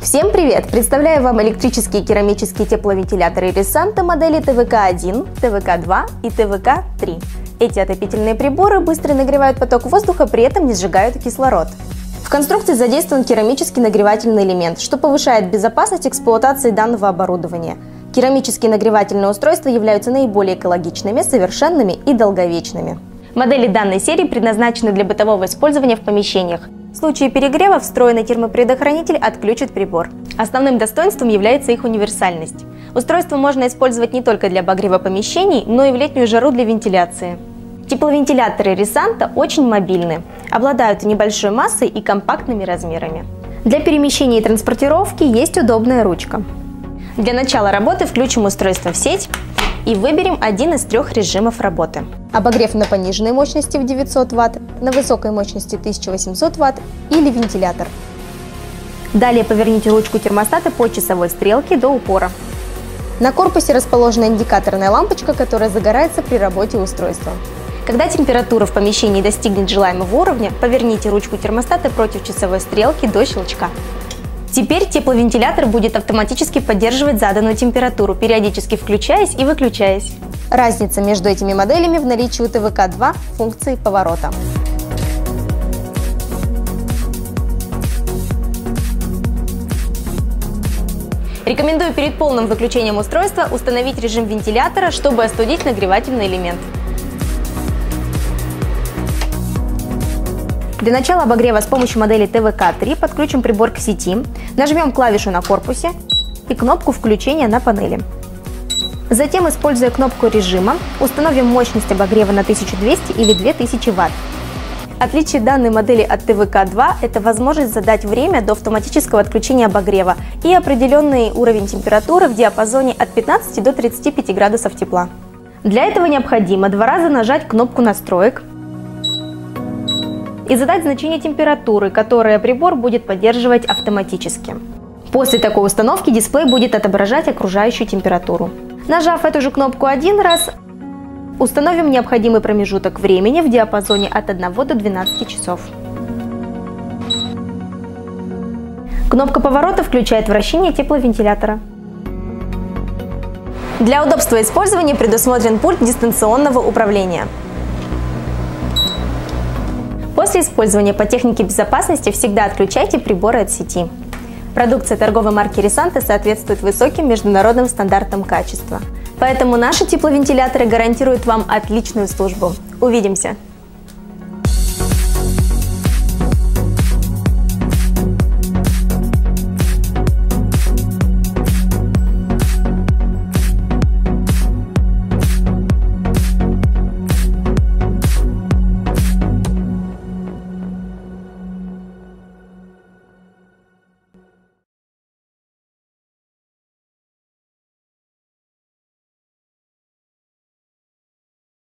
Всем привет! Представляю вам электрические керамические тепловентиляторы Risanta модели ТВК-1, ТВК-2 и ТВК-3. Эти отопительные приборы быстро нагревают поток воздуха, при этом не сжигают кислород. В конструкции задействован керамический нагревательный элемент, что повышает безопасность эксплуатации данного оборудования. Керамические нагревательные устройства являются наиболее экологичными, совершенными и долговечными. Модели данной серии предназначены для бытового использования в помещениях. В случае перегрева встроенный термопредохранитель отключит прибор. Основным достоинством является их универсальность. Устройство можно использовать не только для обогрева помещений, но и в летнюю жару для вентиляции. Тепловентиляторы Risanta очень мобильны, обладают небольшой массой и компактными размерами. Для перемещения и транспортировки есть удобная ручка. Для начала работы включим устройство в сеть и выберем один из трех режимов работы. Обогрев на пониженной мощности в 900 Вт, на высокой мощности 1800 Вт или вентилятор. Далее поверните ручку термостата по часовой стрелке до упора. На корпусе расположена индикаторная лампочка, которая загорается при работе устройства. Когда температура в помещении достигнет желаемого уровня, поверните ручку термостата против часовой стрелки до щелчка. Теперь тепловентилятор будет автоматически поддерживать заданную температуру, периодически включаясь и выключаясь. Разница между этими моделями в наличии у ТВК-2 функции поворота. Рекомендую перед полным выключением устройства установить режим вентилятора, чтобы остудить нагревательный элемент. Для начала обогрева с помощью модели ТВК-3 подключим прибор к сети, нажмем клавишу на корпусе и кнопку включения на панели. Затем, используя кнопку режима, установим мощность обогрева на 1200 или 2000 Вт. Отличие данной модели от ТВК-2 – это возможность задать время до автоматического отключения обогрева и определенный уровень температуры в диапазоне от 15 до 35 градусов тепла. Для этого необходимо 2 раза нажать кнопку настроек и задать значение температуры, которое прибор будет поддерживать автоматически. После такой установки дисплей будет отображать окружающую температуру. Нажав эту же кнопку один раз, установим необходимый промежуток времени в диапазоне от 1 до 12 часов. Кнопка поворота включает вращение тепловентилятора. Для удобства использования предусмотрен пульт дистанционного управления. После использования по технике безопасности всегда отключайте приборы от сети. Продукция торговой марки Risanta соответствует высоким международным стандартам качества. Поэтому наши тепловентиляторы гарантируют вам отличную службу. Увидимся!